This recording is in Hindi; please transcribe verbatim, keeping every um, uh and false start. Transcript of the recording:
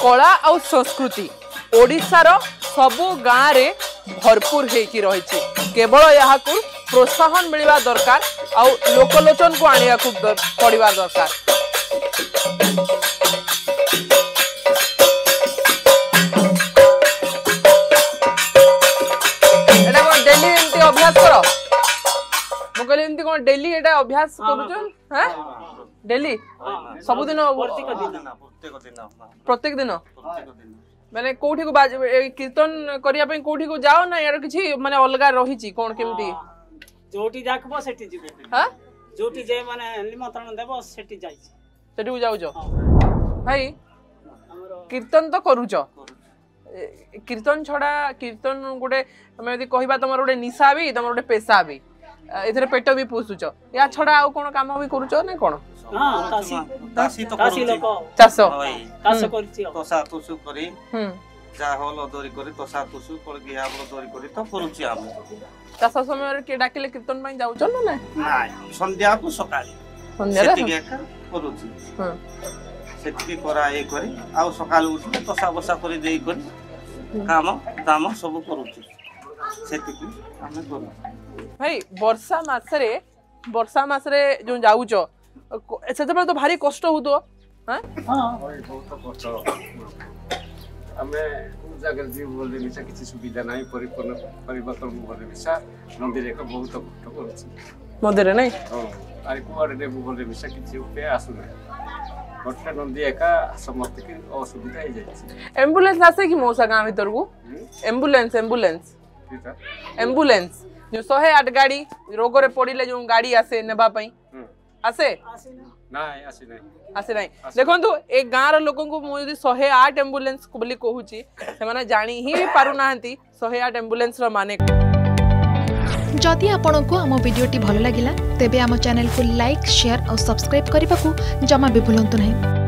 कला और संस्कृति ओडिशार सबु गाँव रे भरपूर होकी रही केवल यहाँ प्रोत्साहन मिलवा दरकार आ लोकलोचन को आनिया पड़वा दरकार। डेली एमती अभ्यास कर मुझे एमती कौन डेली एटा अभ्यास करुचन हैं डेली सबुदिन प्रत्येक दिन माने कोठी को कीर्तन करिया पे कोठी को जाओ ना यार किछि माने अलगा रही छी कोन केमती जोटी जाकबो सेठी जिबे हां जोटी जे माने निमंत्रण देबो सेठी जाई सेठी को जाउ जो भाई कीर्तन तो करूछ कीर्तन छड़ा कीर्तन गोटे हम यदि कहबा तमर गोटे निशा भी तमर गोटे पेशा भी एथरे पेट भी पोसुछ या छड़ा आ कोन काम भी करूछ ना कोन हां तासी तासी तो तासी लोक चाष चाष करछि तोसा तुसु करी हम जा होलो दोरी करी तोसा तुसु कोल गिया बोलो दोरी करी तो करूछि हम चाष समय रे के डाकिले कीर्तन पई जाउछ ना ना नाही संध्या को सकाळी संध्या रे सेठी एका करूछि हम सेठी करा ए करी आ सकाळ उठले तोसा बसा करी देई करी काम दाम सब करूछि सेठी की हमें करू भाई वर्षा मास रे वर्षा मास रे जो जाउछ सेते तो भारी कष्ट होतो हां हां बहुत कष्ट हमें जागर जी बोले मिसा किसी सुविधा नहीं परिपूर्ण परिवर्तन बोले मिसा मंदिर एक बहुत कष्ट करछि मंदिर नहीं हां आइ कुआरे ने बोले मिसा किसी उपाय आसु नहीं गोटे नंदी एका समस्त की असुविधा हो जाय एम्बुलेंस आसे कि मोसा गांव भीतर को एम्बुलेंस एम्बुलेंस एम्बुलेंस जो सौ आठ गाड़ी रोग रे पड़िले जो गाड़ी आसे नेबा पई आसे नाही आसी नाही आसे नाही देखंतु एक गाँव रो लोगन को मु यदि सौ आठ एम्बुलेंस को बोली कहूची से माने जानी ही पारु नाहंती सौ आठ एम्बुलेंस रो माने जदि आपन को हम वीडियोटी भल लागिला तेबे हम चैनल को लाइक शेयर और सब्सक्राइब करने को जमा भी भूलंतु नहीं।